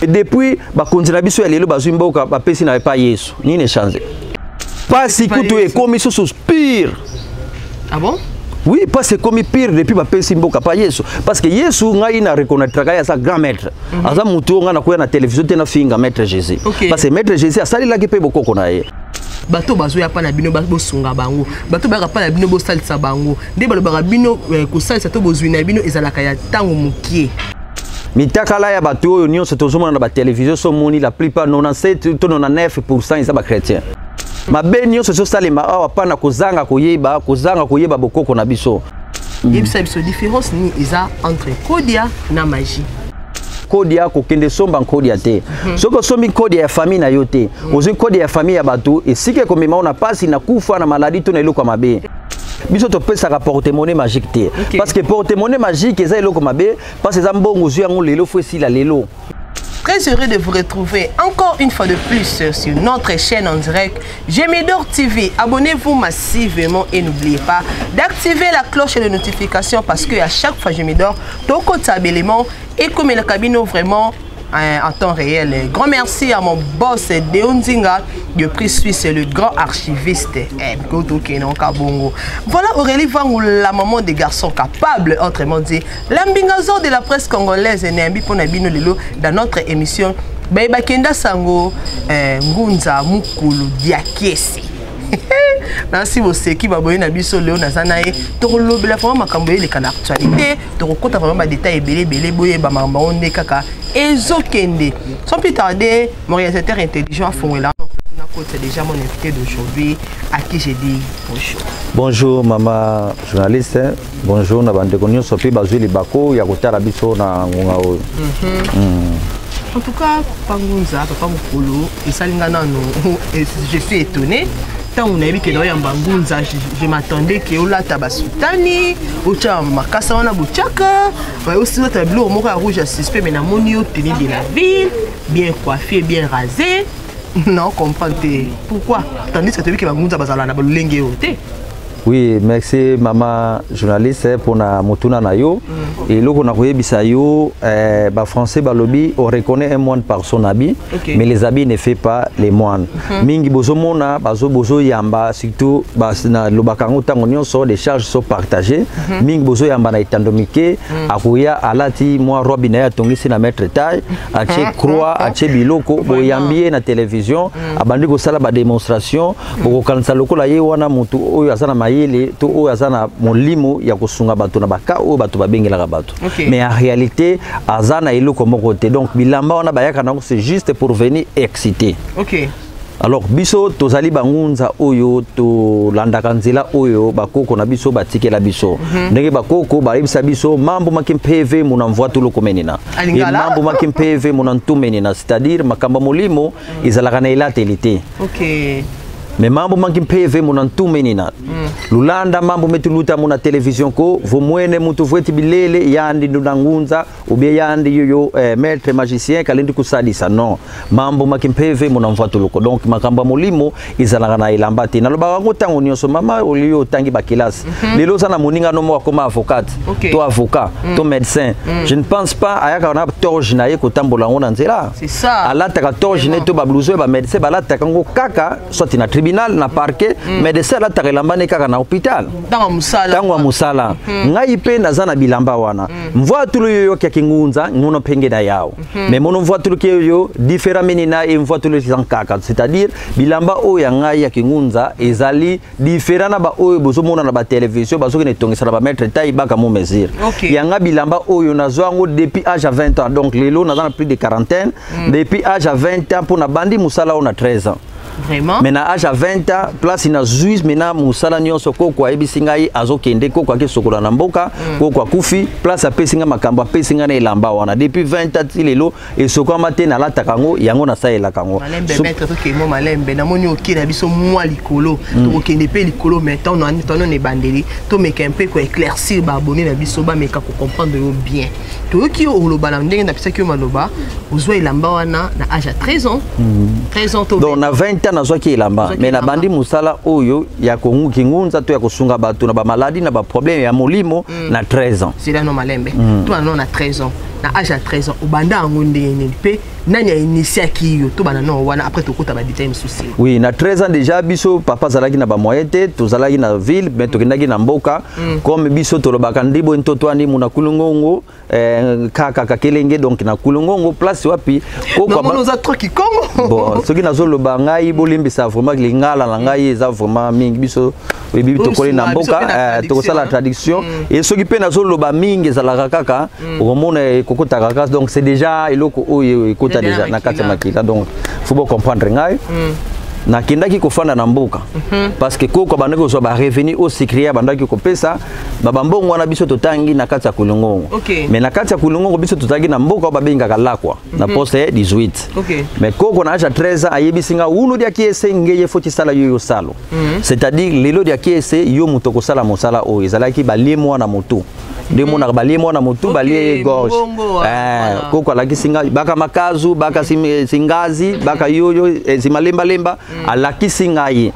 Et depuis bakonzi na biso ya lelo bazwi mboka bapesi na pas Yesu nini changer pas si kutu et comme ils soupir. Ah bon? Oui, parce que comme pire depuis bapesi mboka pas Yesu parce que Yesu ngai na reconnaître ya sa grand maître aza mutu nga na kuya na télévision tena finga maître Jésus parce que maître Jésus asali la ke pe bokoko na ye bato bazoya pa na bino bosunga bango bato baka pa na bino bosalisa bango nde balobaka bino kosalisa to bozwi na bino ezalaka ya ntango mokie mitakala ya bato oyo nyonso tozomona na batelevizio somoni la plupart 97 to 99% eza bachrétien mabe nyonso ezosalema awa pana kozanga koyeba bokoko na biso yebisa biso différence ni eza entre kodia na magie kodia kokende somba kodia te soko sombi kodia ya famille na yo te ozwi kodia ya famille ya bato esike komema ona pasi na kufa na maladie to na eloko mabe biso topesaka porte-monnaie magique te parce que porte-monnaie magique eza eloko mabe parce que eza mbongo ozwi yango lelo fo esila lelo. Très heureux de vous retrouver encore une fois de plus sur notre chaîne en direct Gemidor TV. Abonnez-vous massivement et n'oubliez pas d'activer la cloche de notification parce que à chaque fois Gemidor, toko tabellement et comme le cabine vraiment en temps réel. Grand merci à mon boss Deonzinga, le prix suisse, le grand archiviste. Voilà Aurélie Vangou, la maman des garçons capables, autrement dit, l'ambingazo de la presse congolaise dans notre émission. Kenda Sango, Ngunza Mukulu Diakesi. Merci aussi qui va boyer na biso leo na zanae to lobela vraiment makambo ele kana actualité to kokota vraiment ba détails belé boyer ba mamba onde kaka ezokende sans plus tarder mon réalisateur intelligent Fongola na côté déjà mon invité d'aujourd'hui à qui j'ai dit bonjour. Bonjour maman journaliste, bonjour na bande konyo sopi bazwi libako ya kotala biso na ngunga oyo. En tout cas, Pangunza, papa Mukulu, et Salingana, je suis étonné. Tant on a vu que dans Yambangunza, je m'attendais que Ola Tabasutani, Ocha Makasawana Bouchaka, aussi notre tableau au Mora Rouge à suspect, mais na monio tenu de la ville, bien coiffé, bien rasé. Non, comprenez. Pourquoi? Tandis que tu as vu que Bangunza Bazalana Bolenge Ote. Oui, merci maman journaliste pour na motuna na yo et loko na koyebisa yo ba français ba lobby on reconnaît un moine par son habit mais les habits ne fait pas les moines mingi bozomona bozo yamba surtout na lobakango tango nyonso les charges sont partagées mingi bozo yamba na itandomike akoya alati moi robina ya tongisi na maître taille ache croix ache biloko boyambie na télévision abandi ko sala ba démonstration boko kanisa lokola ye wana mutu oyo asana to azana molimo ya kosunga bato na baka o bato babengela bato mais en réalité azana eloko moko te donc bilamba wana bayaka nango c'est juste pour venir exciter. Alors biso tozali bangunza oyo to landaka nzela oyo bakoko na biso batikela biso ndenge bakoko bayebisa biso mambo makimpeve munamvwa tulo komenina et mambo makimpeve munantumenina c'est-à-dire makamba molimo izalaka na elatelite. Mais mambo makimpeve munantumenina lulanda mambo metuluta muna television ko vomwene mutu vweti bilele yandi ndunangunza ubie yandi yoyo maître magicien kalendi kusadisa non mambo makimpeve munamvatuluko donc makamba molimo izalanga na ilambati naloba wango tango nyonso mama oliyo tangi bakilasi lelo sana moninga no mo koma avocat to avocat to médecin je ne pense pas ayaka na torge na ye kotambola ngona nzela c'est ça alata ka torge ne to ba blouson ba médecin balata kango kaka soit na tribunal na parquet médecin la takelambane kaka na hôpital tango musala ngai pe nazana bilamba wana mvwa tulu yoyo kya kingunza ngono penge na yao mais mono mvwa tulu yoyo différent menina et mvwa tulu kaka c'est-à-dire bilamba o ya ngai ya kingunza ezali différent na ba oyo bozomona na ba télévision bazoki ne tongisa na ba maître taille baka mo mesure yanga bilamba oyo nazwango depuis âge à 20 ans donc lelo nazana plus de quarantaine depuis âge à 20 ans pour na bandi musala on a 13 ans. Vraiment? Mais na âge à 20 ans, place na Suisse, maintenant musala nyonso koko ebisingai azokende koko ke sokola na mboka, koko kufi, place apesinga makamba apesinga na elamba wana depuis 20 ans tilelo et soko mate na lata kango yango na saela kango. Malembe maître to ke mo malembe na moni okina biso moi likolo, to okende pe likolo maintenant on ne bandeli, to meka un peu ko éclaircir ba abonné na biso ba meka ko comprendre bien. To ki o lo bala ndenge na pisa ki o maloba, ozwa elamba wana na âge à 13 ans. 13 ans to. Donc na 20 ans na qui lamba mais na bandi musala oyo ya kongu kingunza to ya kosunga bato na ba maladie na ba problème ya molimo na 13 ans c'est là no malembe toi non na 13 ans na âge à 13 ans obanda ngonde NLP nani a initié qui yo to bana non wana après to kota ba détail souci. Oui, na 13 ans déjà biso papa zalaki na ba moyen te to zalaki na ville mais to kendaki na mboka comme biso to lobaka ndibo ntoto ani muna kulungongo kaka kakelenge donc na kulungongo place wapi ko kwa ba nous a trop qui Congo. Bon, ce qui na zo loba ngai bolimbisa vraiment lingala la ngai eza vraiment mingi biso bibi to koli na mboka to kosala traduction et ce qui pe na zo loba mingi zalaka kaka au mona kokota kaka donc c'est déjà eloko oyo ekota déjà na kati makila donc faut bien comprendre ngai na kindaki kofanda na mboka parce que koko bandaki so ba revenu au secret bandaki ko pesa baba mbongo wana biso totangi na kati ya kulungongo mais na kati ya kulungongo biso totangi na mboka ba benga kalakwa na poste 18 mais koko na aja 13 ayebisinga uno dia kiese ngeye foti sala yo salo c'est-à-dire lelo dia kiese yo mutoko sala mosala o ezalaki balimo na moto de mona balimo na moto balie gauche koko alaki singa baka makazu baka singazi baka yoyo zimalemba lemba alaki singai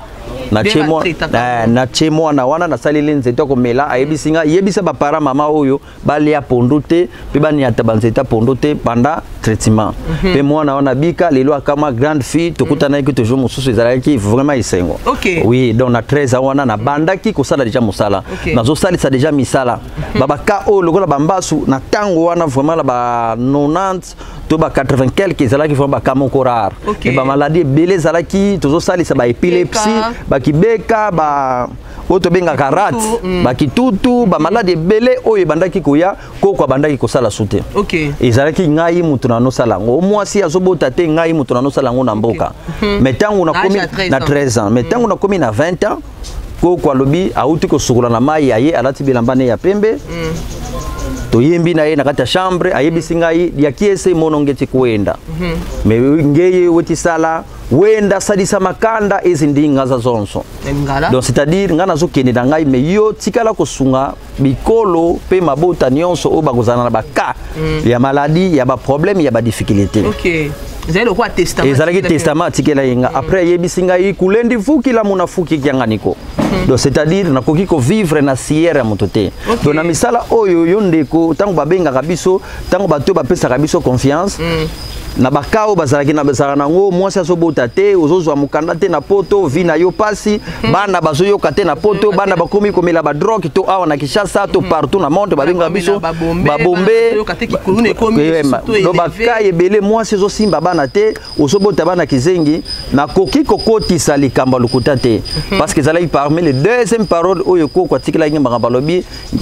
na chemo na wana na salile nzeto ko mela ayebisinga yebisa ba para mama oyo balia pondote pe bani atabanzeta pondote panda traitement pe mwana wana bika lelo kama grande fille tokuta na ki toujours mususu ezalaki vraiment isengo oui donc na 13 wana na bandaki ko sala déjà musala nazo sali ça déjà misala baba ka o lokola bambasu na tango wana vraiment la ba 90 to ba 80 quelques ezalaki vraiment ba kamoko rare et ba maladie belé ezalaki tozo sali ça ba épilepsie ba kibeka ba oto benga karat ba kitutu ba maladie belé oyo bandaki koya koko bandaki ko sala soute ezalaki ngai mutu na no sala ngo mwasi azobota te ngai mutu na no sala ngo na mboka mais tango na komi na 13 ans mais tango na komi na 20 ans koko alobi auti ko sukula na mai aye alati bilambane ya pembe to yembi na ye na kati ya chambre ayebisinga ya kiese monongeti kuenda me ngeye weti sala wenda sadisa makanda ezindinga za zonso donc c'est-à-dire ngana zo kende ngai me yo tikala kosunga bikolo pe mabota nyonso o bakozana na baka ya maladie ya ba problème ya ba difficulté zelo kwa testament ezalaki testament tikela yenga après yebisinga kulendi fuki la munafuki kyanganiko donc c'est-à-dire na koki ko vivre na sierra motote donc na misala oyo yondeko tango babenga kabiso tango bato bapesa kabiso confiance na bakao bazalaki na bezala nango mwasi azobota te ozozwa mukanda te na poto vina yo pasi bana bazoyoka te na poto bana bakomi komela ba drogue to awa na Kinshasa to partout na monde babenga biso babombe do bakaye bele mwasi ezosimba bana te ozobota bana kizengi na koki kokotisa likamba lukuta te parce que ezalaki parmi les deuxième parole oyo koko atikela ngi mbanga balobi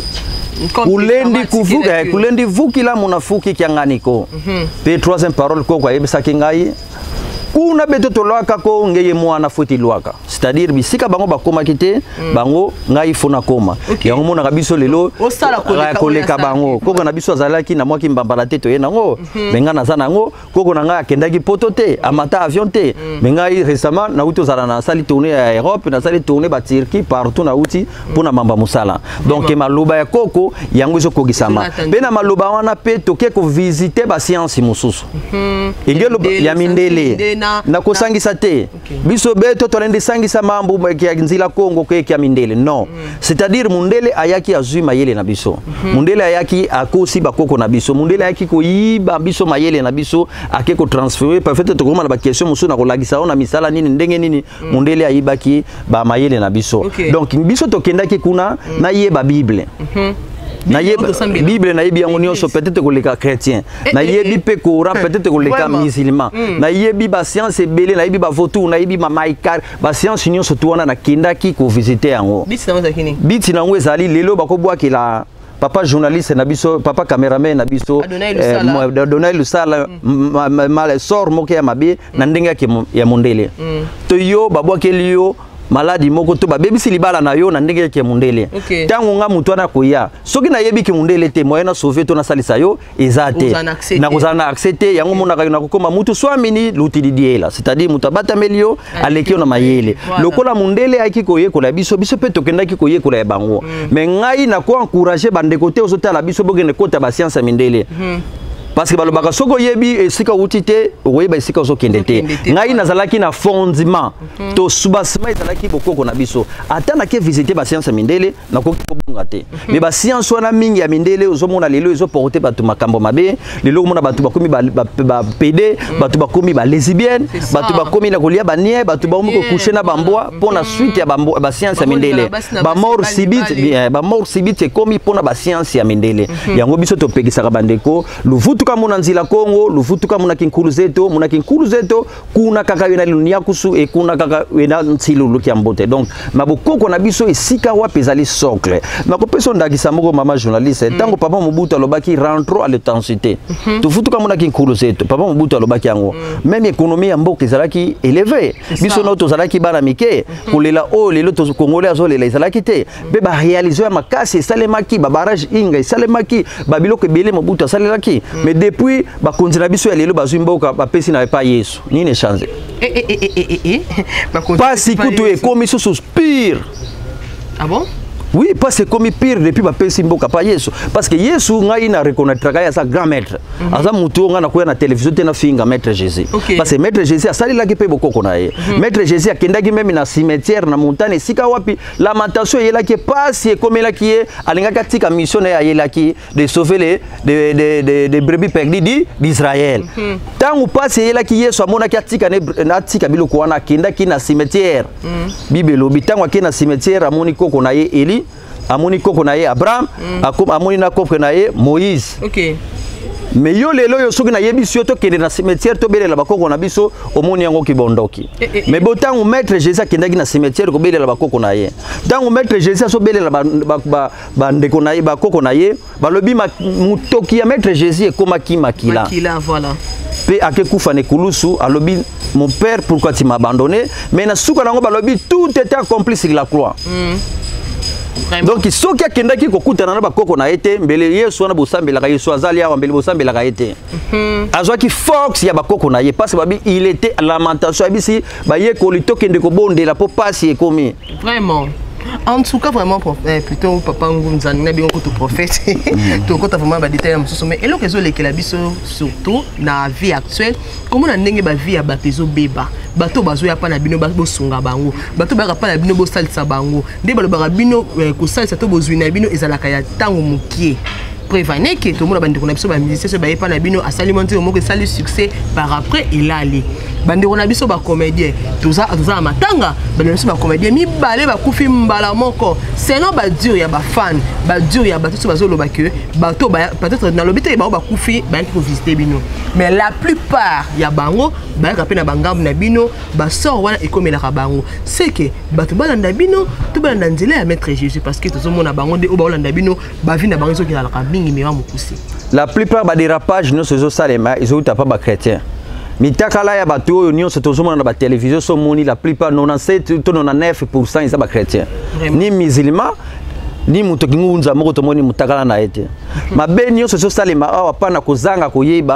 kulendi vukila munafuki kyanganiko pe troisième parole ko kwa yebisa kingai kuna beto tolwaka ko ngeye mwana futi lwaka c'est-à-dire bisika bango bakoma kite bango ngai fona koma yango mona kabiso lelo koleka bango koko na biso azalaki na mwaki mbambala te to yena ngo menga na zana ngo koko na ngai akendaki poto te amata avion te menga récemment na uto zala na sali tourner à Europe na sali tourner ba Turquie partout na uti pona mamba musala donc maloba ya koko yango zo kogisama pe na maloba wana pe toke ko visiter ba science mususu ingelo ya mindele na kosangisa te biso beto tolende sangisa mambo ya nzila Kongo ke ya mindele non c'est-à-dire mundele ayaki azui mayele na biso mundele ayaki akosi bakoko na biso mundele ayaki koyiba biso mayele na biso ake ko transférer peut-être to komana ba question musu na kolagisa ona misala nini ndenge nini mundele ayibaki ba mayele na biso donc biso tokendaki kuna na yeba Bible na yeba Bible na yebi yango nyonso peut-être koleka chrétien na yebi pe Coran peut-être koleka musulman na yebi ba science ebele na yebi ba votu na yebi ma maikar ba science nyonso tuwana na kindaki ko visiter yango biti na ngo ezali lelo bakobwaki la papa journaliste na biso papa cameraman na biso Donai Lusala mal sort moke ya mabe na ndenga ya mondele to yo babwaki liyo maladi moko to babebisi libala na yo na ndenge yake mundele tango nga mutu ana koya soki na yebi ki mundele te moyena sauver to na salisa yo ezate na kozana accepter yango mona ka na kokoma mutu swamini lutididiela c'est-à-dire mutu abata melio aleki na mayele lokola mundele aki koye kola biso pe tokendaki koye kola ya bango mais ngai na ko encourager bande côté ozotala biso bogene kota ba science mindele parce que balobaka soko yebi esika utite oyeba esika ozokende te ngai nazalaki na fondement to subasima ezalaki bokoko na biso ata na ke visiter ba science mindele na ko sunga te mais ba science wana mingi ya mindele ozomona lelo ezoporter bato makambo mabe lelo mona bato bakomi ba PD bato bakomi ba lesbienne bato bakomi na kolia ba nie bato bakomi ko coucher na bamboa pona suite ya ba science ya mindele ba mort subite komi pona ba science ya mindele yango biso to pekisaka bandeko luvutuka mona nzila Kongo luvutuka mona kinkulu zeto kuna kaka yena lunia kusu e kuna kaka yena ntilu luki mbote donc mabokoko na biso esika wapi ezali socle makopeso ndakisa moko mama journaliste tango papa Mobutu alobaki rentrons à l'authenticité tuvutuka mona kinkulu zeto papa Mobutu alobaki yango même économie ya mboka ezalaki élevé biso no tozalaki bana mike kolela o lelo to congolais azolela ezalaki te be ba réaliser makasi esalemaki ba barrage inga esalemaki ba biloko ebele Mobutu asalelaki mais depuis ba konzina biso ya lelo bazwi mboka ba pesi na pa Yesu nini changer pas si kutu e komi sous pire. Ah bon? Oui, parce que comme pire depuis ba pesi mboka pa Yesu parce que Yesu ngai na reconnaître kaya sa grand maître aza mutu nga na kuya na télévision te na finga maître Jésus parce que maître Jésus asali la pe bokoko na ye maître Jésus akendaki même na cimetière na montagne sika wapi lamentation yela ki passe et comme la ki alinga katika mission ya yela ki de sauver les brebis perdues d'Israël tant ou passe yela ki Yesu amona katika na tika biloko wana kendaki na cimetière bibelo bitango akena cimetière amoni koko na ye Eli amoni koko na ye Abraham amoni na koko na ye Moïse mais yo lelo yo soki na yebiso to kende na cimetière to belela bakoko na biso omoni yango kibondoki mais botango maître Jésus akendaki na cimetière ko belela bakoko na ye tango maître Jésus so belela ba ndeko na ye bakoko na ye balobi mutoki ya maître Jésus ekomaki makila voilà pe akekufa ne kulusu alobi mon père pourquoi tu m'as abandonné mais na suka nango balobi tout était accompli sur la croix donc soki akendaki kokutana na bakoko na ete mbele Yesu na bosambelaka Yesu azali awa mbele bosambelaka ete azwaki fox ya bakoko na ye parce babi il était lamentation abisi ba ye kolito kende ko bondela po pasi ekomi vraiment. En tout cas, vraiment, plutôt papa Ngunza, nous avons beaucoup de prophètes. Tout le vraiment des détails. Mais et l'occasion les kelabiso surtout dans la vie actuelle, comment on a n'engagé la vie à baptiser bébé. Bateau bazo ya pa na bino bazo sunga bango. Bateau ba pa na bino bo salisa bango. Nde ba ba bino ko salisa to bozwi na bino ezalaka ya tango mukie. Prévenez que tout le monde a bandeko na biso ba musicien ba yepa na bino asali monter au moko sali succès par après il a allé. Bandeko na biso ba comédien toza matanga bandeko biso ba comédien mi balé ba kufi mbala moko sinon ba dur ya ba fan ba dur ya bato bazo loba que bato peut-être na lobité ba kufi ba ki ko visiter bino mais la plupart ya bango ba ka pe na bangambu na bino ba sort wana ekomela ka bango c'est que bato ba landa bino to ba landa nzela ya maître Jésus parce que tozo mona bango de o ba landa bino ba vi na bango zo ki la bingi me wa mukusi la plupart ba dérapage no sezo salema ils ont pas ba chrétien mitakala ya bato oyo nyonso tozomona na ba télévision so moni la plupart 97 to 99% ils ba chrétien ni musulman ni muto kingunza moko tomoni mutakala na ete mabe nyonso so salema awa pana kozanga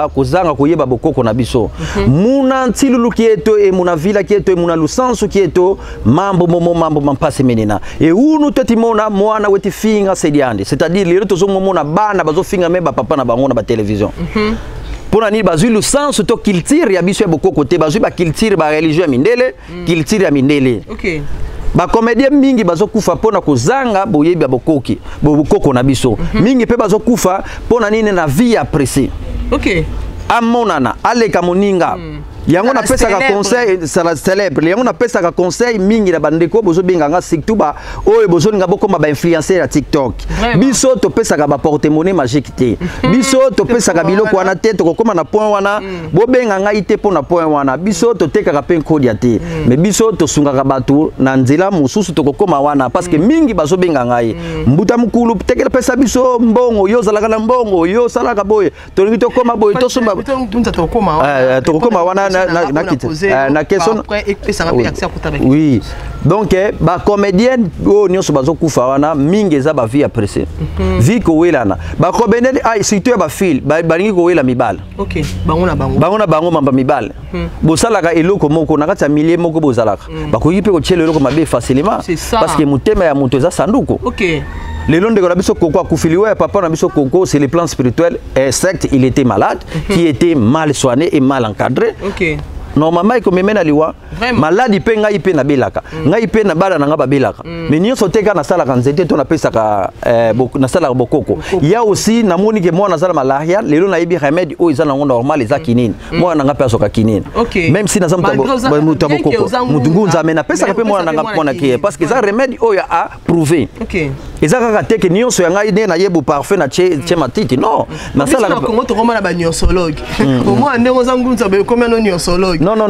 koyeba bokoko na biso muna ntilulu kieto e muna vila kieto e muna lusansu kieto mambo mampase menena e unu totimona mwana weti finga sediande c'est-à-dire lelo tozomona bana bazofinga meba papa na bango na ba télévision pour nani bazui le sens to culture ya biso ya bokoko te bazui ba culture ba religion ya mindele culture ya mindele OK ba comédien mingi bazokufa pona kozanga boyebi ya bokoko na biso mingi pe bazokufa pona nini na vie appréciée OK amonana aleka moninga yango na pesa ka conseil sala célèbre yango na pesa ka conseil mingi na bandeko bozo benganga surtout ba oyo bozo nga bokoma ba influencer ya TikTok biso to pesa ka ba porte-monnaie magique te biso to pesa ka biloko wana te to kokoma na point wana bo benganga ite pona point wana biso to teka ka pen code ya te mais biso to sunga ka batu na nzela mususu to kokoma wana parce que mingi bazo benganga ye mbuta mukulu tekela pesa biso mbongo yo zalaka na mbongo yo salaka boye to ngi to koma boye to sumba to kokoma wana na question oui donc ba comédienne o nyonso bazokufa wana mingi eza ba vie appréciée vie ko welana ba comédienne ai surtout ba fil balingi ko wela mibala OK bango na bango mamba mibala bosalaka eloko moko na kati ya millier moko bozalaka bakoki pe ko tshela eloko mabe facilement parce que mutema ya muto eza sanduko OK le ndeko na biso koko akufiliwa papa na biso koko c'est le plan spirituel certes il était malade qui était mal soigné et mal encadré OK normalement ikomemena liwa maladi pe ngai pe na belaka ngai pe na bala na nga babelaka mais nyonso te ka na sala kanzete to na pesaka na sala bokoko ya aussi na moni ke moi na sala malaria lelo na ibi remède o izana ngo normal eza kinini moi na nga peso ka kinini même si na zamu bokoko mutungunza mais na pesaka pe moi na nga pona ke parce que ça remède o ya a prouvé eza kaka te ke nyonso ya ngai ne na yebu parfait na che matiti non na sala na Congo to komana ba nyosologue au moins ndeko zangunza be komana no nyosologue non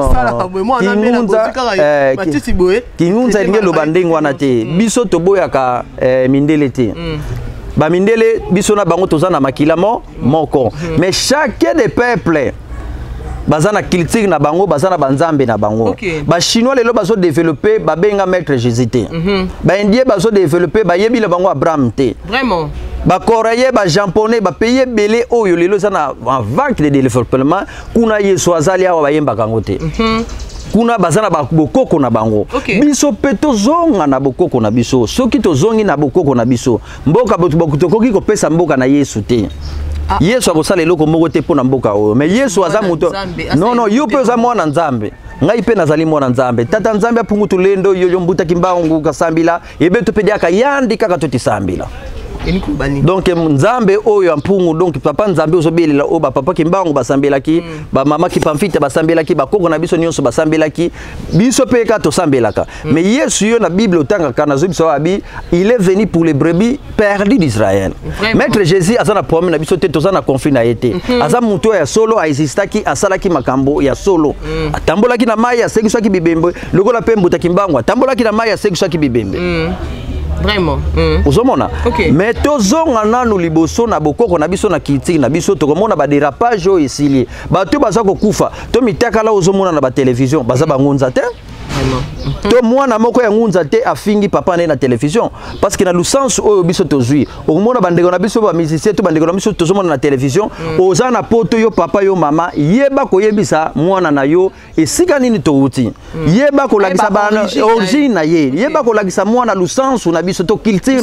Kingunza elingi loba ndenge wana te biso toboyaka mindele te ba mindele biso na bango toza na makila moko mais chacun des peuples bazana culture na bango bazana banzambe na bango ba chinois lelo bazo développer ba benga maître Jésus te ba indien bazo développer ba yebi le bango Abraham te vraiment ba coréen ba japonais ba pays belé oyo lelo sana en vague de développement kuna yeso azali awa ba yemba kango te kuna bazana ba bokoko na bango biso pe tozonga na bokoko na biso soki tozongi na bokoko na biso mboka bokutokoki kopesa mboka na Yesu te Yesu akosala eloko moko te pona mboka oyo mais Yesu aza moto non yo pe za mwana nzambe ngai pe nazali mwana nzambe tata nzambe apungutu lendo yo mbuta kimbangu kasambila ebeto pe diaka yandi kaka totisambila donc nzambe oyo ampungu donc papa nzambe ozobelela o ba papa kimbangu basambelaki ba mama ki pamfite basambelaki ba koko na biso nyonso basambelaki biso pe ka to sambelaka mais Yesu yo na Bible otanga kana zo biso abi il est venu pour les brebis perdues d'Israël maître Jésus azana problème na biso te tozana conflit na yete aza muto ya solo aisistaki asalaki makambo ya solo atambolaki na mai asekisaki bibembe lokola pembo takimbangu atambolaki na mai asekisaki bibembe vraiment uzomona mais tozonga nanu liboso na bokoko na biso na kitiki na biso tokomona ba dérapage o esili bato baza kokufa to mitaka la uzomona na ba télévision baza bangunza te to mwana moko ya ngunza te afingi papa na télévision parce que na lusansu oyo biso tozui okomona bandeko na biso ba musicien to bandeko na biso tozomona na télévision oza na poto yo papa yo mama yeba koyebisa mwana na yo esika nini touti yeba kolakisa bana origine na ye yeba kolakisa mwana lusansu na biso to culture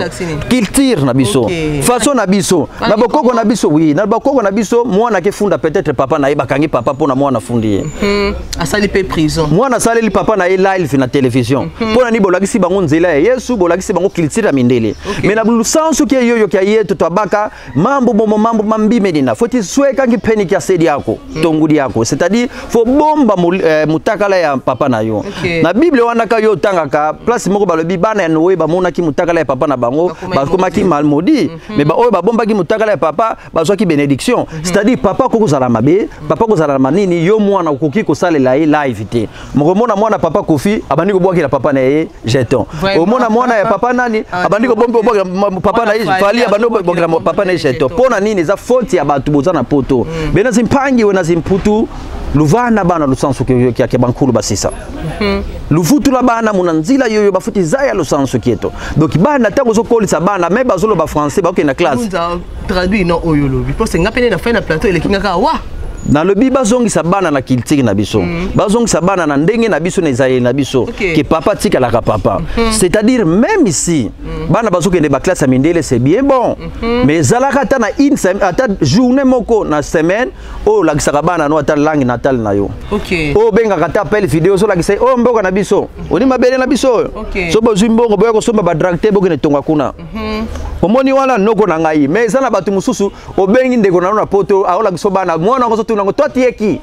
na biso façon na biso na bokoko na biso oui na bokoko na biso mwana ke funda peut-être papa na ye bakangi papa pona mwana fundi asali pe prison mwana sali papa na ye live na télévision pona ni bolakisi bango nzela ya Yesu bolakisi bango culture ya mindele mais na lusansu ke yoyo ke yeto to abaka mambo mambi medina foti sweka ngi peni kia sedi yako tongudi yako c'est-à-dire faut bomba mutakala ya papa na yo na Bible wana ka yo tangaka place moko balobi bana ya Noé bamona ki mutakala ya papa na bango bakomaki malmodi mais ba oyo babomba ki mutakala ya papa bazwaki bénédiction c'est-à-dire papa koko zala mabe papa ko zala manini yo mwana ukoki ko salela live te mona mwana papa Kofi abandi ko bwaki la papa na ye jeton o mona ya papa nani abandi ko bomba papa na ye fali abandi ko bwaki la papa na ye jeton pona nini za faute ya batu bozana poto bena zimpangi wena zimputu luvana bana lusansu ke bankulu basisa lufutu la bana munanzila yoyo bafuti zaya lusansu kieto donc bana tango zokolisa bana me bazolo ba français ba na classe traduit no oyo lobi parce que ngapene na fin na plateau ile kingaka wa na lobi bazongisa bana na culture na biso bazongisa bana na ndenge na biso na Israël na biso que papa tika la papa c'est-à-dire même ici bana bazokende ba classe mindele c'est bien bon mais zalaka ta na une semaine ata journée moko na semaine o la kisaka bana no ata langue natale na yo o benga kata appel vidéo so la kisai o mboka na biso oni mabele na biso so bozu mbongo boya ko somba ba dragte bokene tonga kuna omoni wala noko na ngai mais zana batu mususu o bengi ndeko na poto aola kisobana mwana ko tunango toi tieki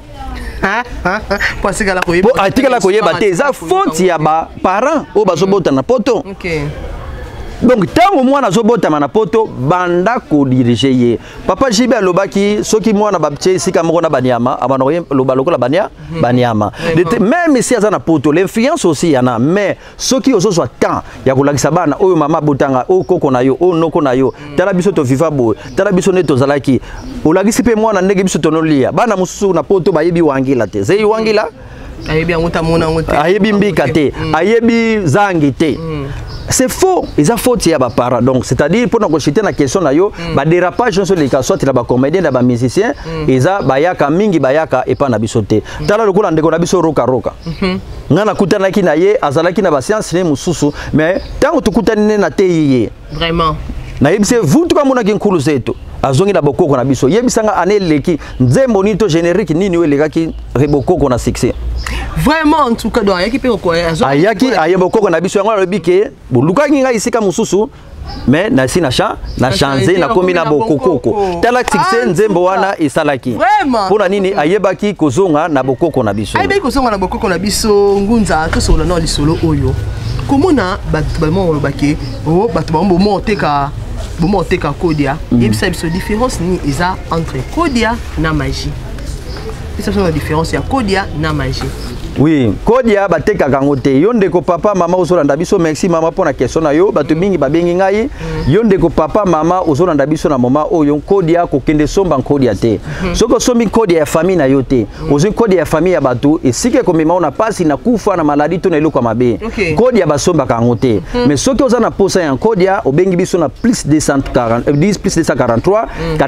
atikala koyeba te eza faute ya ba parents o bazobota na poto donc tango mwana azobotama na poto banda ko diriger ye papa Jibe alobaki soki mwana babtie sika moko na banyama abanoye loba lokola banyama même si azana poto l'influence aussi yana mais soki ozozwa temps ya kolakisa bana oyo mama botanga o koko na yo o noko na yo tala biso to viva boy tala biso ne tozalaki olakisi pe mwana ndenge biso tonolia bana mususu na poto bayebi wangila te zei wangila ayebi anguta mona ngote ayebi mbika te ayebi zangi te c'est faux, ils ont faute ya ba para donc c'est-à-dire pour nous chiter na question na yo ba dérapage sur les cas soit la ba comédien la ba musicien eza bayaka mingi bayaka et pas na bisoté tala lokola ndeko na biso roka ngana kutana ki na ye azalaki na ba science ne mususu mais tant tukutani na te ye vraiment na yebise vous tout comme on a nkulu zetu azongi na bokoko na biso yebisanga ane leki nzembo ni to générique nini welekaki rebokoko na succès vraiment en tout cas donc ayaki pe ko ayaki ayebokoko na biso yango alobi ke bolukaki ngai isika mususu mais na si na changer na komi na bokoko tala succès nzembo wana isalaki pona nini ayebaki kozonga na bokoko na biso ayebaki kozonga na bokoko na biso ngunza to solo na lisolo oyo komona bato ba mo lobaki oh bato ba mo teka Bomo teka Kodia, il y a une différence entre Kodia et magie. Il y a une différence entre Kodia et magie. Oui, Kodia bateka kangote yonde ko papa mama ozolanda biso merci mama pona question na yo bato mingi babengi ngai yonde ko papa mama ozolanda biso na mama oyo Kodia ko kende somba Kodia te soko sombi Kodia ya famille na yo te ozo Kodia ya famille ya bato esike ko mema ona pasi na kufa na maladie to na eloko mabe Kodia basomba kangote mais soki oza na posa ya Kodia obengi biso na plus 240 10 plus 243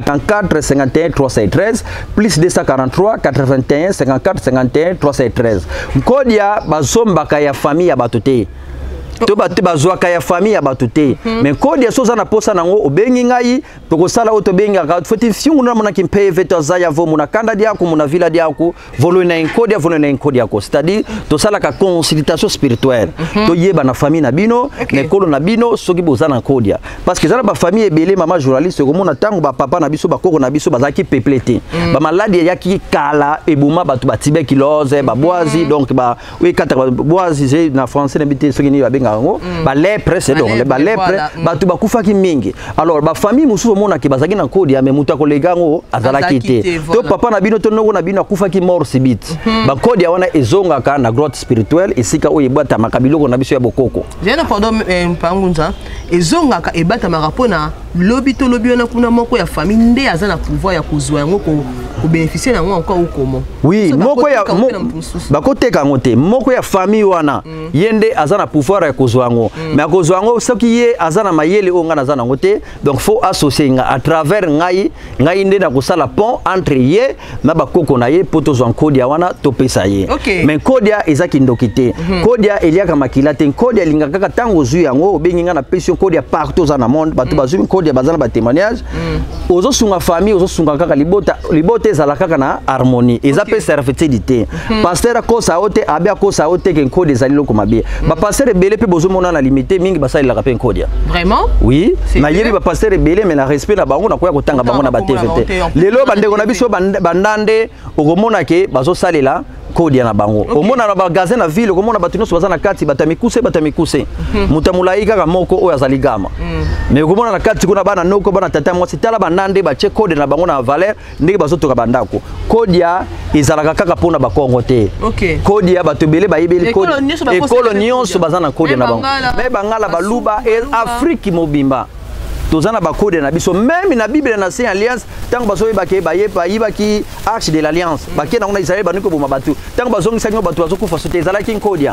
84 51 313 plus 243 81 54 51 313 Kodia bazombaka ya famille ya batote to bato bazwaka ya famille ya batote mais Kodia soza na posa nango obengi ngai tokosala oto benga ka foti fiungu na mona kimpe veto zaya vo mona kanda diako mona villa diako volo na Kodia volo na Kodia ko c'est-à-dire to sala ka consultation spirituelle to yeba na famille na bino na kolo na bino soki bozana Kodia parce que zala ba famille ebele mama journaliste ko mona tango ba papa na biso ba koko na biso bazaki peuplete ba maladie yaki kala ebuma batu ba tuberculose ba boisi donc ba oui kata boisi na français na bité soki ni ba benga ba lèpre c'est donc ba lèpre batu ba kufaki mingi alors ba famille mususu mona ki bazaki na Kodia mais muta kolega ngo azalaki te to papa na bino to nongo na bino akufaki mort subite ba Kodia wana ezonga ka na grotte spirituelle esika oyo ebata makabiloko na biso ya bokoko jena pardon pangunza ezonga ka ebata marapona lobi to lobi na kuna moko ya famille nde azana pouvoir ya kuzwa ngo ko bénéficier na ngo encore ukomo oui moko ya bakoteka ngote moko ya famille wana yende azana pouvoir ya kuzwa ngo mais akozwa ngo soki ye azana mayele onga na zana ngote donc faut associer nga à travers ngai nde na kosala pont entre ye na bakoko na ye poto zwa Kodia wana to pesa ye mais Kodia ezaki ndokite Kodia eliaka makila te Kodia lingaka kaka tango zu yango obengi nga na passion Kodia partout za na monde batu bazumi Kodia bazana ba témoignage ozo sunga famille ozo sunga kaka libota ezala kaka na harmonie eza pe servitude pasteur ko sa ote abia ko sa ote ke Kodia ezali loko mabe ba pasteur belé pe bozo mona na limité mingi basali la pe Kodia vraiment oui na yeli ba pasteur belé mais na respect na bango na koya kotanga bango na ba TVT lelo bandeko na biso bandande okomona ke bazo salela Kodia na bango omona na bagazin na ville okomona batu nyonso baza na kati batamikuse mutamulai kaka moko oyo azali gama mais okomona na kati kuna bana noko bana tata mwasi tala banande bache Kodia na bango na valeur ndenge bazotoka bandako Kodia ezalaka kaka pona bakongo te Kodia bato belé bayebeli Kodia ekolo nyonso baza na Kodia na bango mais bangala baluba Afrique mobimba tozana ba Kodia na biso même na Bible na Saint Alliance tango basoye bayibaki arche de l'alliance bakena ngona Israël baniko boma batu tango bazongi sanyo batu azokufa sote ezalaki Kodia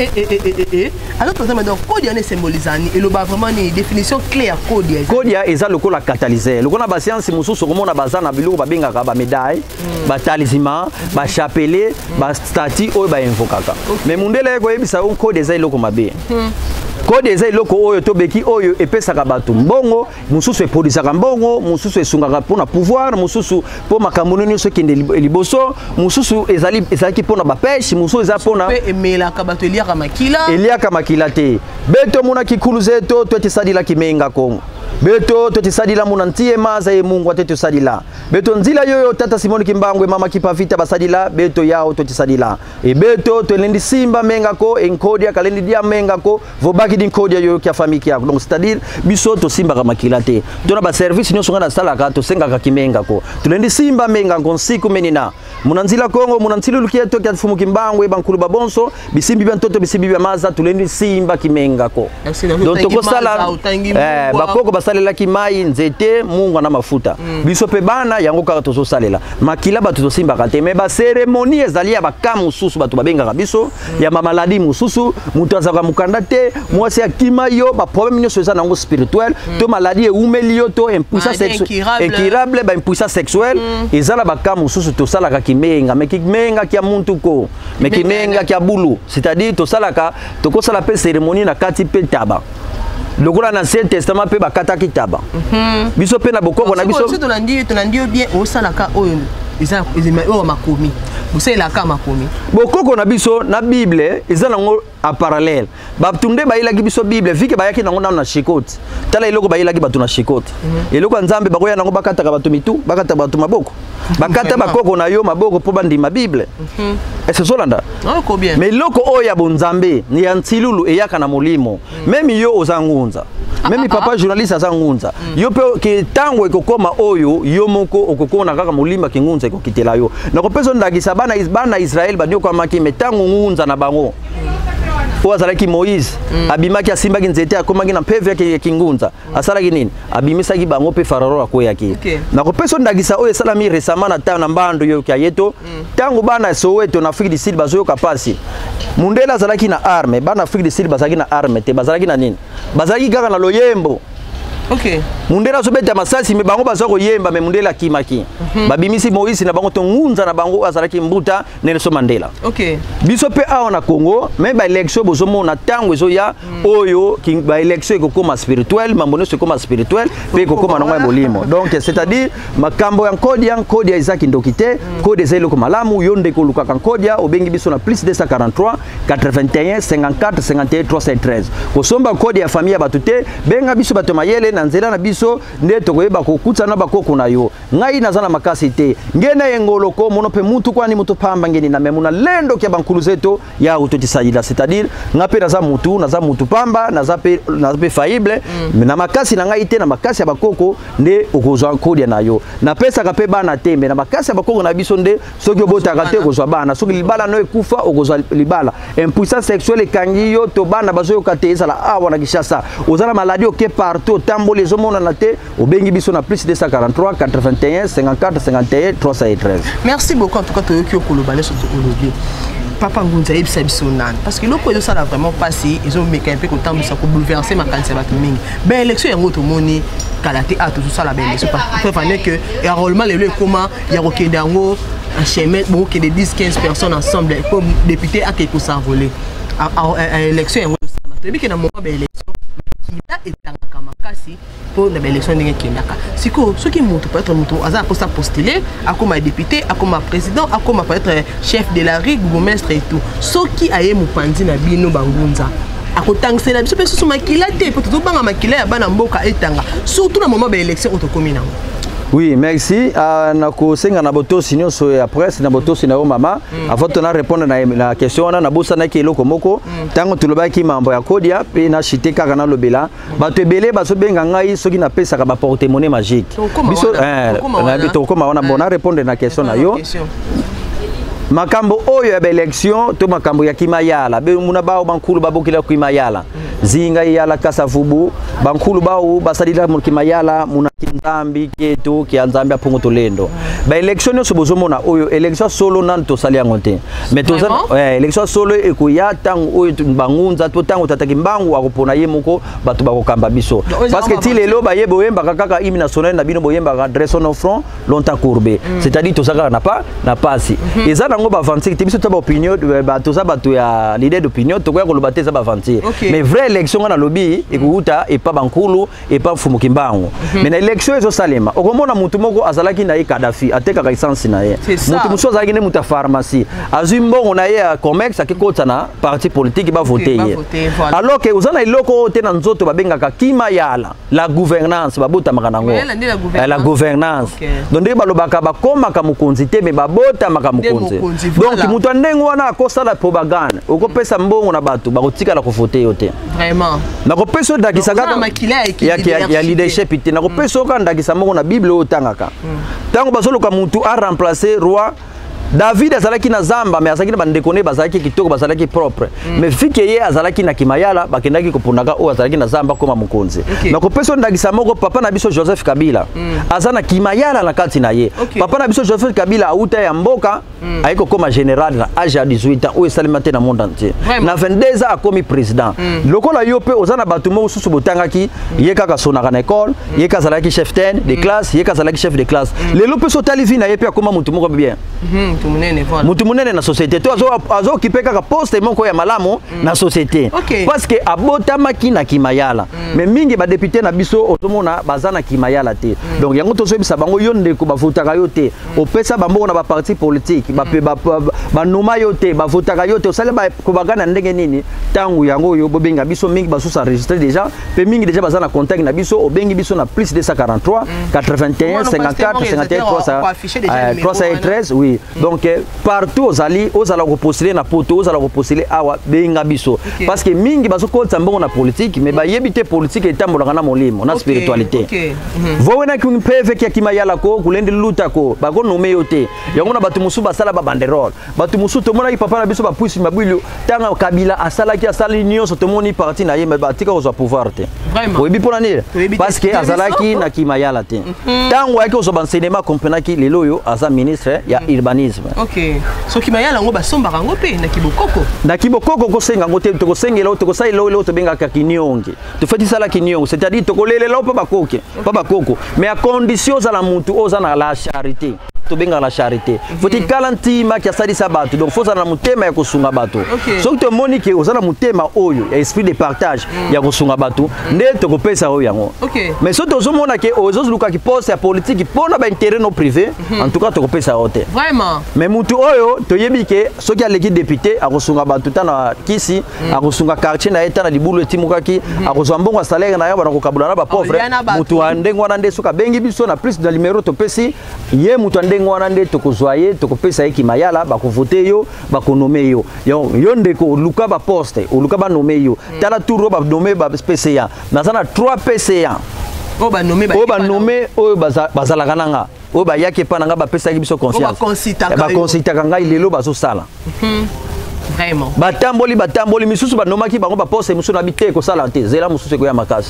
alors tozama donc Kodia ne symbolisani et le ba vraiment ni définition claire Kodia eza lokola catalyseur lokola ba science mususu komona bazana biloko babengaka ba médaille ba talisman ba chapelet ba statue oyo ba invokaka mais mundele ko yebisa Kodia eza iloko mabe Kodia eza iloko oyo tobeki oyo epesaka bato mbongo mususu epolisaka mbongo mususu esungaka pona pouvoir mususu po makambo nyonso kende liboso mususu ezalaki pona bapeshe mususu eza pona emelaka bato eliaka makila te beto mona kikulu zeto twetisadila kimenga kongo beto totisadila muna ntie maza ye Mungu ateto sadila beto nzila yoyo tata Simoni Kimbangwe mama Kipavita basadila beto yao totisadila e beto tolendi simba mengako enkodia kalendi dia mengako vobaki din kodia yoyo kia famiki yako donc c'est-à-dire biso to simba kama kilate tona ba service nyonso ngana sala ka to senga ka kimengako tolendi simba mengako nsiku menina muna nzila Kongo muna nzila lukia to kia fumu Kimbangwe bankulu babonso bisimbi bantoto bisimbi maza tolendi simba kimengako donc to kosala bakoko basalela ki mai nzete Mungu na mafuta biso pe bana yango kaka tozo salela makila bato to simba kate mais ba cérémonie ezali ya bakamu susu bato babenga biso ya mamaladi mususu muto azaka mukanda te mwasi akima yo ba problème nyonso eza nango spirituel to maladie umeli yo to impuissance sexuelle incurable ba impuissance sexuelle ezala bakamu susu to salaka kimenga mais kimenga kia muntu ko mais kimenga kia bulu c'est-à-dire to salaka to ko sala pe cérémonie na kati pe taba lokola na Ancien Testament pe bakata kitaba biso pe na bokoko na biso tonandi bien osalaka oyo eza makomi osalaka makomi bokoko na biso na Bible eza nango en parallèle batunde bayilaki biso Bible vike bayaki nango na shikoti tala eloko bayilaki batu na shikoti eloko nzambe bakoya nango bakataka batu mitu bakata batu maboko bakata bakoko na yo maboko po bandima Bible est-ce solanda mais eloko oyo ya bonzambe ni ya ntilulu eyaka na molimo même yo ozangunza même papa journaliste azangunza yo pe ke tango ekokoma oyo yo moko okokona kaka molima kingunza ekokitela yo nakopesa ndakisa bana Israël banyo kwa maki metango ngunza na bango Oazalaki Moïse abimaki asimbaki nzete akomaki na peve yake kingunza asalaki nini abimisaki bango pe Farao akoyaki nakopesa ndakisa oyo salami récemment na tana mbando yo kya yeto tango bana Soweto na Afrique du Sud bazoyo kapasi mundela azalaki na arme bana Afrique du Sud bazalaki na arme te bazalaki na nini bazalaki kaka na loyembo mundela sobeta masasi me bango bazako yemba me mundela kimaki babimisi Moïse na bango tongunza na bango azalaki mbuta Nelson Mandela biso pe awa na Congo me ba election bozomo na tango ezo ya oyo ki ba election ekokoma spirituel mambono ekokoma spirituel pe ekokoma na molimo donc c'est-à-dire makambo ya Nkodia Isaac Ndokite code ezelo ko malamu yonde ko luka Nkodia obengi biso na plus 243 81 54 51 313 ko somba code ya famille batute benga biso batomayele na nzela na biso nde tokoyeba kokutsa na bakoko na yo ngai nazana makasi te ngena yengoloko mono pe mutu kwani mutu pamba ngeni na memuna lendo kya bankulu zeto ya utotisayida c'est-à-dire ngape naza mutu pamba naza pe faillible na makasi na ngai te na makasi ya bakoko nde okozwa kodia na yo na pesa ka pe bana tembe na makasi ya bakoko na biso nde soki obotaka te okozwa bana soki libala no ekufa okozwa libala impuissance sexuelle ekangi yo to bana bazoyo kate ezala awa na Kishasa ozala maladie oke partout tambo les hommes na te obengi biso na plus 243 81 54 51 313. Merci beaucoup en tout cas toyoki okoloba leso tokolobi papa ngunza yebisa biso nani parce que loko ça l'a vraiment passé ils ont meka un peu content ça ko bouleverser ma kanisa bato mingi ben élection yango to moni kalaté a tout ça la belle élection parce que que enrôlement le comment ya rokenda yango un chemin bon que des 10-15 personnes ensemble comme député a quelque s'envoler à élection yango ça m'a que dans moment ben élection kila etangaka makasi pour la élection ndenge kendaka siko soki mutu peut être mutu aza posta postuler akoma député akoma président akoma peut être chef de la rigue bourgmestre et tout soki aye mupandi na bino bangunza akotangisela biso pe susu makila te po to banga makila ya bana mboka etanga surtout na moment ba élection otokomi nango. Oui, merci. Nako senga na boto sinyo so ya presse na boto sinyo mama. Avant de répondre na question na bosa na keloko moko. Tango tulobaki mambo ya Kodia pe na chité kaka na lobela. Bato ebele baso benga ngai soki na pesa ka ba porte-monnaie magique. Biso na bito koma wana bona répondre na question na yo. Makambo oyo ya élection to makambo ya kimayala be muna bao bankulu babokila kimayala zinga yala kasavubu bankulu bao basalira mu kimayala muna kinzambi keto kianzambi apungo tolendo ba élection so bozomona oyo élection solo nan to sali yangote mais to élection solo ekoya tango oyo bangunza to tango tataki mbangu akopona ye moko batu bakokamba biso parce que ti lelo ba yebo yemba kaka hymne national na bino boyemba dressons nos fronts longtemps courbés c'est-à-dire to saka na pasi ezana ngo ba vantir te biso to ba opinion ba to za batu ya leader d'opinion to kwa koloba te za ba vantir mais vrai élection na lobby ekuuta et pas bankulu et pas fumuki mbangu mais na élection ezo salema okomona mutu moko azalaki na ye Kadhafi ateka ka essence na ye mutu muso azalaki ne muta pharmacie azumbongo na ye comex akikota na parti politique ba voter ye alors que uzana iloko te na nzoto babengaka kimayala la gouvernance babota makanango la gouvernance donc balobaka bakoma ka mukonzi te me babota makamukonzi donc mutu ndengo wana akosala propagande okopesa mbongo na bato bakotika la kovoter yote vraiment nakopesa ndakisaka ya leadership ite nakopesa ndakisa moko na Bible otangaka tango bazoloka mutu a remplacer roi David azalaki na zamba mais azalaki na bandekone bazalaki kitoko bazalaki propre mais fike ye azalaki na kimayala bakendaki kopondaka o azalaki na zamba koma mukonzi nakopesa ndakisa moko papa na biso Joseph Kabila azana kimayala na kati na ye papa na biso Joseph Kabila auta ya mboka aiko koma général na âge ya 18 ans o esalimate na monde entier na 22 ans akomi président lokola yo pe ozana batu mo susu botangaki ye kaka sonaka na école ye kazalaki chef de classe ye kazalaki chef de classe lelo pe so talivi na ye pe akoma mutu moko bien mutu munene na société to azo occupé kaka poste moko ya malamu na société parce que abotamaki na kimayala mais mingi ba député na biso otomona bazana kimayala te donc yango to so bisa bango yonde ko bavotaka yo te opesa bambo na ba parti politique ba noma yo te bavotaka yo te osala ba ko bagana ndenge nini tangu yango yo bobenga biso mingi baso s'enregistrer déjà pe mingi déjà bazana contact na biso obengi biso na plus 243 81 54 51 313 oui donc partout aux allons repostuler na poto aux allons repostuler awa benga biso parce que mingi baso ko tsambongo na politique mais ba yebite politique etambola na molimo na spiritualité voena ki PV ki kimayala ko kulende luta ko ba ko nome yote yango na batu musu basala ba banderole batu musu to mona ki papa na biso ba puisi mabwilo tanga kabila asala ki asala union so to moni parti na ye mais ba tika ko pouvoir te oui bi pona ni parce que azalaki na kimayala te tango yaki so ban cinéma comprenaki lelo yo asa ministre ya urbanisme so kimayala ngo basombaka ngo pe na kibokoko ko senga ngo te to ko sengela to ko sai lo to benga ka kinyonge to feti sala kinyonge c'est-à-dire to ko lelela pa bakoko mais à condition za la muntu oza na la charité to benga la charité faut kalanti ma ki asali sabatu donc faut za na mutema ya kosunga bato so to monique oza na mutema oyo ya esprit de partage ya kosunga bato nde to ko pesa oyo yango mais so to zo mona ke ozo luka ki poste ya politique pona ba intérêt no privé en tout cas to ko pesa ote vraiment mais mutu oyo to yebi ke so ki aleki député a kosunga bato tana kisi a kosunga quartier na eta na libulu etimukaki a kozwa mbongo salaire na yo bana ko kabula na ba pauvre mutu andengwa na nde so ka bengi biso na plus de numéro to pesi ye mutu ngwana nde tokozwaye tokopesa yeki mayala bakovote yo bakonome yo yo ndeko luka ba poste oluka ba nome yo tala touro ba nome ba PCA nazana 3 PCA o ba nome o bazala kananga o ba yake pa nanga ba pesa ki biso confiance ba consita kanga ilelo bazo sala vraiment batamboli misusu ba nomaki bango ba poste musu na bite ko sala te zela musu ko ya makasi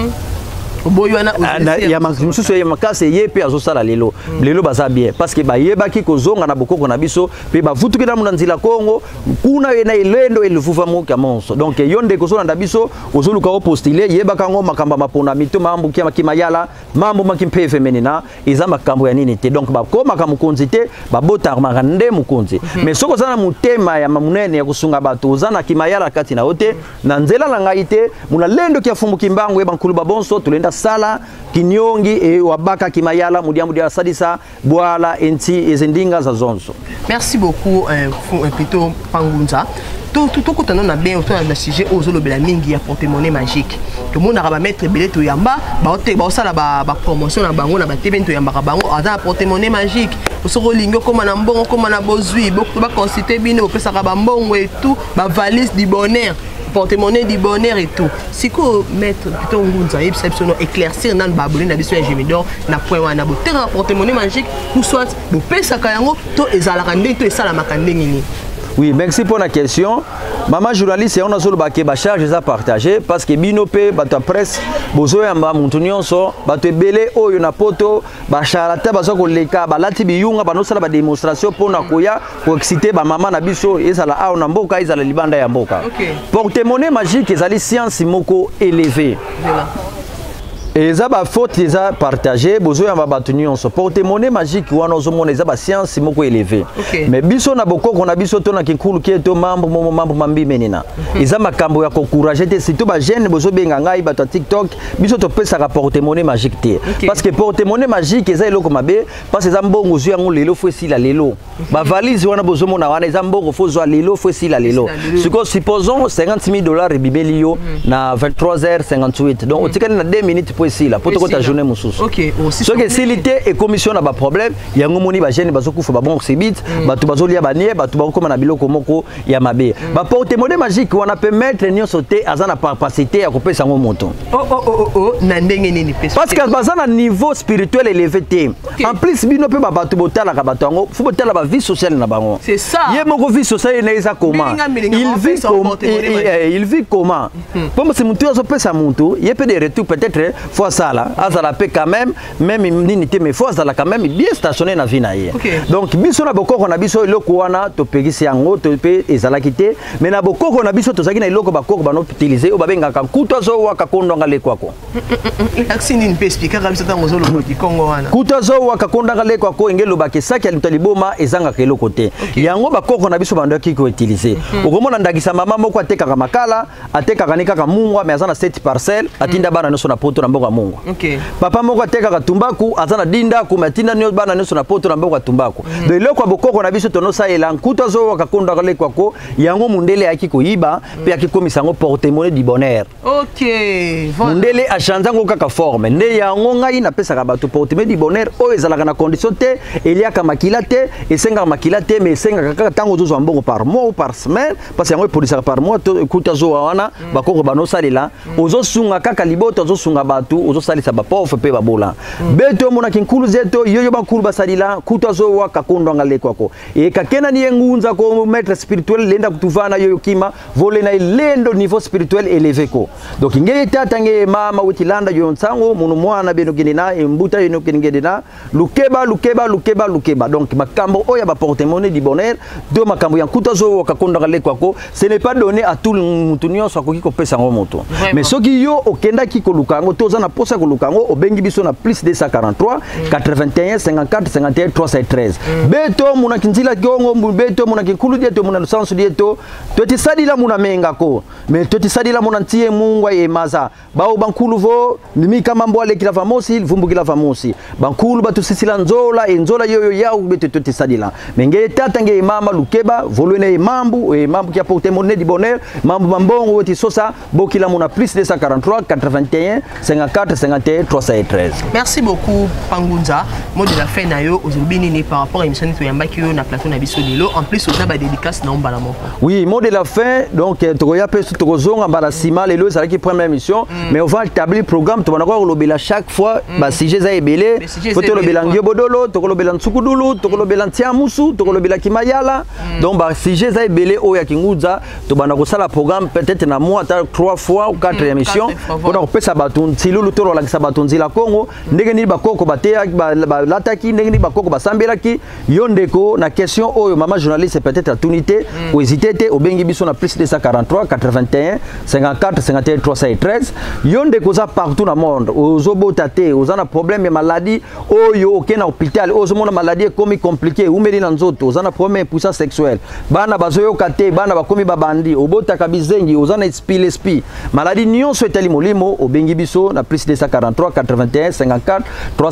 ya makasusu ya makase yepe azosala lelo baza bien parce que ba yebaki kozonga na bokoko na biso pe ba vutuki na munanzila Kongo kuna ena ilendo elufufa moka monso donc yonde kozona na biso ozoluka o postuler yebaka ngo makamba mapona mito mambo kia kimayala mambo makimpefe menina eza makambo ya nini te donc ba koma ka mukonzi te ba bota marande mukonzi mais soko zana mutema ya mamunene ya kusunga bato zana kimayala kati na ote na nzela la ngaite muna lendo kia fumbu kimbango eba nkulu babonso tulenda sala kinyongi wabaka kimayala mudiamu dia sadisa bwala enti ezendinga za zonzo. Merci beaucoup plutôt Pangunza. Tout kotano na bien autour de sujet ozolobela mingi ya porte-monnaie magique. Tout le monde a mettre belé to yamba ba ote ba osala ba promotion na bango na ba TV to yamba bango ada porte-monnaie magique. Osoko lingo comme na mbongo comme na bozui beaucoup ba consulter bino pesa ka ba mbongo et tout ba valise du bonheur. Porte-monnaie du bonheur et tout. Si vous mettre plutôt Ngunza éclaircir dans le babouline na biso ya Gemidor na point wana bo terre porte-monnaie magique ou soit bo pesa kayango to ezalaka ndenge to esala makandenge ni. Oui, merci pour la question. Maman journaliste, on a solo baké ba charge à partager parce que binope bato presse bozo yamba mutunyon so bato belé oyo na poto ba charata bazo ko leka ba lati biyunga ba no sala ba démonstration pour na koya ko exciter ba maman na biso ezala a na mboka ezala libanda ya mboka. Porte-monnaie magique ezali science moko élevée. Et ça ba faute eza partager bozo ya bato nyonso porte-monnaie magique wana ozomona eza ba science moko élevé mais biso na bokoko na biso to na kinkulu kieto mambo mambi menina eza makambo ya encourager te surtout ba jeune bozo benga ngai bato TikTok biso to pesa ka porte-monnaie magique te parce que porte-monnaie magique eza eloko mabe parce eza mbongo zu yango lelo fo si la lelo ba valise wana bozo mona wana eza mbongo fo zo lelo fo si la lelo supposons $50,000 bibeli yo na 23h58 donc otikani na 2 minutes ici là pour ta journée mususu ce que s'ilité et commission na ba problème ya ngomoni ba jeune bazokufa ba bon sibit batu bazolia banie batu bakoma na biloko moko ya mabe ba porte-monnaie magique wana permettre nyonso te azana capacité ya kopesa ngo moto na ndenge nini pesa parce que bazana niveau spirituel élevé te en plus bino pe ba batu botala ka batu ngo fu botala ba vie sociale na bango c'est ça ye moko vie sociale na isa comment il vit comment pour moi c'est mutu azo pesa mutu ye pe des retours peut-être faut ça là azala pe quand même nini te mais faut azala quand même bien stationné na vie na ye donc biso na bokoko na biso eloko wana to pegisi yango to pe ezala kité mais na bokoko na biso to zaki na eloko bakoko bano utiliser o babenga ka kuto zo waka kondonga lekwako aksini ni pe expliquer comme ça tango zo lo ki Kongo wana kuto zo waka kondonga lekwako ngelo bakesaki ya lutaliboma ezanga ke eloko te yango bakoko na biso bando ki ko utiliser okomona ndakisa mama moko ateka makala ateka kanika ka mungwa mais azana 7 parcelles atinda bana noso na poto na mboka mungwa papa moko ateka ka tumbaku azana dinda ku matinda nyo bana noso na poto na mboka tumbaku de loko bokoko na biso tono sa ela nkuto zo waka kondonga lekwako yango mundele aki koyiba pe aki komisango porte-monnaie du bonheur mundele a changeango kaka forme nde yango ngai na pesa ka bato porte-monnaie du bonheur o ezalaka na condition te eliaka makila te esenga makila te mais esenga kaka tango zo mbongo par mois ou par semaine parce que yango epolisa par mois to kuta zo wana bakoko bano salela ozo sunga kaka liboto ozo sunga batu ozo salisa ba pauvre pe babola beto mona kinkulu zeto yoyo bakulu basalila kuta zo waka kondonga lekwako e kakena ni ngunza ko maître spirituel lenda kutuvana yoyo kima vole na lendo niveau spirituel élevé ko donc ngeye tata nge mama utilanda yo nsango munu mwana beno kinina embuta yo kiningedina lukeba donc makambo oya ba porte-monnaie du bonheur do makambo ya kuta zo waka kondonga lekwako ce n'est pas donné à tout le monde nyonso ko kiko pesa ngo moto mais soki yo okenda kiko lukango toza na posa ko lukango obengi biso na plus 243 81 54 51 313 beto muna kinzila gongo beto muna kinkulu dieto muna sansu dieto toti sadila muna menga ko mais toti sadila muna ntie mungwa ye maza bao bankulu vo nimi kama mbwale kila famosi vumbu kila famosi bankulu batu sisila nzola enzola yoyo yao beto toti sadila menge tata nge mama lukeba volwene mambu kia porte-monnaie du bonheur mambu mambongo woti sosa bokila muna plus 243 81 54 51 313. Merci beaucoup Pangunza. Mot de la fin na yo aujourd'hui ni par rapport à émission to yambaki yo na plateau na biso lelo en plus on a ba dédicace na mbala moko. Oui, mot de la fin donc tokoya pe tokozonga mbala sima lelo ça qui première émission mais on va établir programme to banako lobela chaque fois ba sujet za ebele photo lobela ngio bodolo tokolobela nsukudulu tokolobela ntiamusu tokolobela kimayala donc ba sujet za ebele o ya kinguza to banako sala programme peut-être na mois 3 fois ou 4 émissions pour on peut ça batun tilulu to la sabaton zila Congo ndenge ni bakoko batea ba lataki ndenge ni bakoko basambelaki yondeko na question oyo mama journaliste peut-être à tunité ou hésiter au bengi biso na plus de 143 81 54 51 313 yondeko za partout dans le monde ozobotate ozana problème ya maladie oyo okena hôpital ozomona maladie comme compliqué umeli na nzoto ozana problème puissance sexuelle bana bazoyo kate bana bakomi babandi obotaka bizengi ozana spi maladie nyonso etali molimo obengi biso na plus de 143 81 54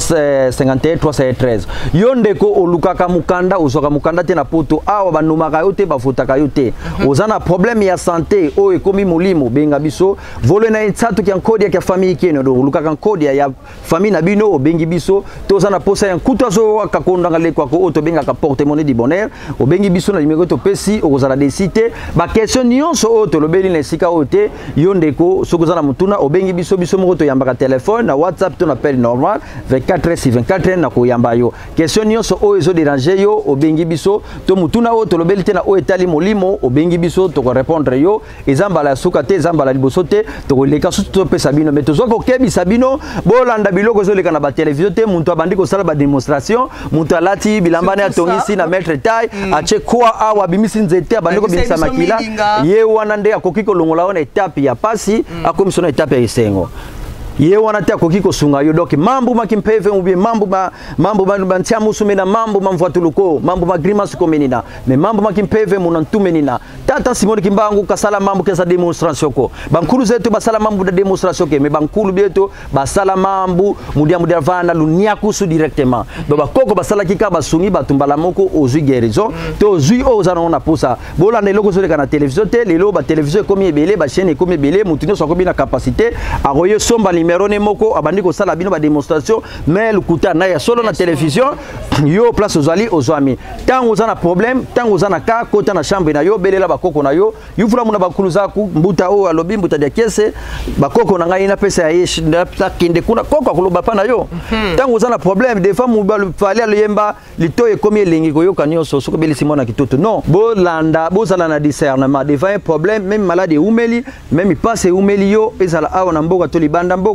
351 313 yondeko olukaka mukanda ozoka mukanda te na poto awa banumaka yo te bafutaka yo te ozana problème ya santé oyo ekomi molimo benga biso vole na etsatu ki encode ya famille keno do olukaka encode ya famille na bino obengi biso tozana posa ya nkutu azo kakondanga lekwako oto benga ka porte-monnaie du bonheur obengi biso na numéro to pesi okozala desite ba question nyonso oto lobeli na sika ote yondeko sokozana mutuna obengi biso moko to yambaka téléphone na WhatsApp to na appel normal 24h/24 na ko yamba yo question nyonso o ezo déranger yo obengi biso to mutuna o to lobeli te na o etali molimo obengi biso to ko répondre yo ezambala suka te ezambala liboso te to ko leka so to pesa bino mais to zo ko kebi sabino bolanda biloko zo leka na ba télévision te muntu abandi ko sala ba démonstration muntu alati bilambane atongisi na maître taille ache kwa awa bimisi nzete abandi ko bimisa makila ye wana nde akoki ko longola ona étape ya pasi akomi na étape ya isengo ye wana te akoki kosunga yo donc mambo makimpeve ubie mambo bantia musumena mambo mamvwatuluko mambo magrimas komenina mais mambo makimpeve munantumenina tata Simon Kimbangu kasala mambo kesa démonstration ko bankulu zetu basala mambo de démonstration ke mais bankulu bieto basala mambo mudia vana lunia kusu directement donc bakoko basala kika basungi batumbala moko ozui guérison to ozui ozana ona posa bola neloko zoleka na télévision te lelo ba télévision komi ebele ba chaîne komi ebele mutunyo so komi na capacité aroye somba Merone moko abandi ko sala bino ba démonstration mais lukuta na ya solo na télévision yo place ozali ozwami tango za na problème tango za na ka kota na chambre na yo belela bakoko na yo yufula muna bakuluza ku mbuta o alobi mbuta dia kese bakoko na ngai na pesa ya yeshi na kinde kuna koko akuloba pa na yo tango za na problème des femmes mubalu fali aliyemba litoye komi elengi ko yo kanyo so soko beli simona kitoto non bolanda bozala na discernement devant un problème même malade umeli même passe umeli yo ezala awa na mboka to libanda mboka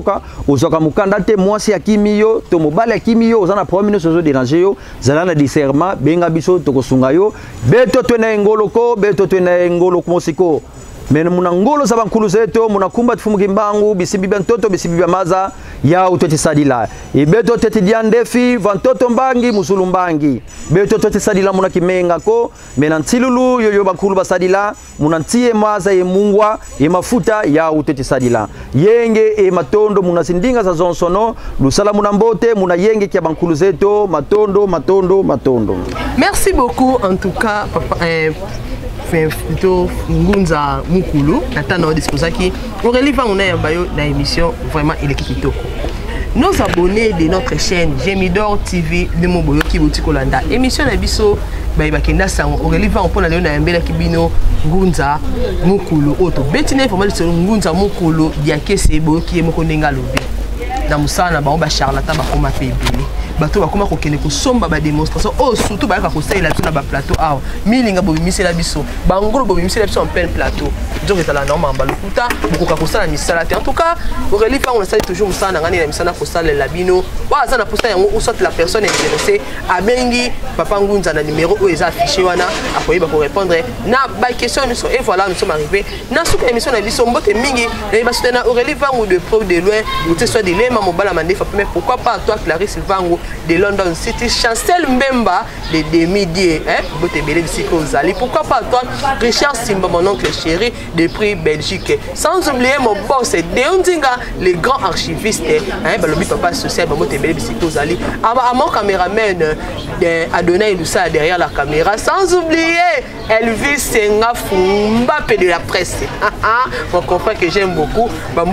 mboka ozwaka mukanda te mwasi akimi yo to mobali akimi yo oza na problème nyonso ozoderange yo zala na discernement benga biso tokosunga yo beto twena engoloko beto twena engoloko mosiko mena muna ngolo za bankulu zetu muna kumba tufumuki mbangu bisimbi bya ntoto bisimbi bya maza ya utoti sadila ibeto teti diandefi vantoto mbangi musulu mbangi beto toti sadila muna kimenga ko mena ntilulu yoyo bankulu basadila muna ntie maza ye mungwa ye mafuta ya utoti sadila yenge e matondo muna sindinga za zonsono lusala muna mbote muna yenge kia bankulu zetu matondo. Merci beaucoup en tout cas papa plutôt Ngunza Mukulu natana au disposaki on relève on a bayo na émission vraiment il est kitoko. Nos abonnés de notre chaîne Gemidor TV de Moboyo ki boti kolanda émission na biso ba bakenda sango on relève on pona na mbela kibino Ngunza Mukulu auto betine information Ngunza Mukulu dia kese boyo ki moko ndenga lobi na musana ba ba charlatan ba koma pebele bato bakoma kokene kosomba ba démonstration oh surtout ba ka kosaila tuna ba plateau awa milinga bobimisela biso bangolo bobimisela biso en plein plateau donc c'est la norme en balukuta bokoka kosala misala te en tout cas au relief on sait toujours musana ngani na misana kosala la bino wa za na posta yango ou soit la personne intéressée abengi papa Ngunza na numéro où est affiché wana akoyeba ko répondre na ba question et voilà nous sommes arrivés na souka émission na biso mbote mingi na ba soutenir au relief ou de preuve de loin ou soit de lema mobala mandefa mais pourquoi pas toi Clarisse Vango de London City, Chancel Mbemba de Demi-Dieu, pourquoi pas toi, Richard Simba, mon oncle chéri, de prix Belgique. Sans oublier mon boss, Deondinga, le grand archiviste, le papa social, à mon caméraman, Adonai Loussa derrière la caméra. Sans oublier Elvis Senga Mbappé de la presse. Mon confrère que j'aime beaucoup,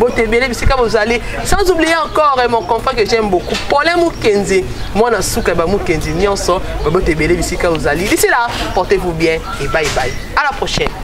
sans oublier encore mon confrère que j'aime beaucoup, Paulin Mukenzi. Moi, na souka ba mukenzi nyonso, ba bote bele bisika ozali. D'ici là, portez-vous bien et bye bye. À la prochaine.